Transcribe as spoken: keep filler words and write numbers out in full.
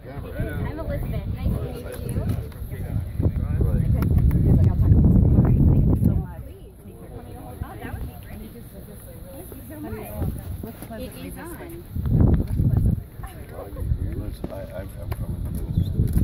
I'm Elizabeth. Nice to meet you. It is on. I, I'm from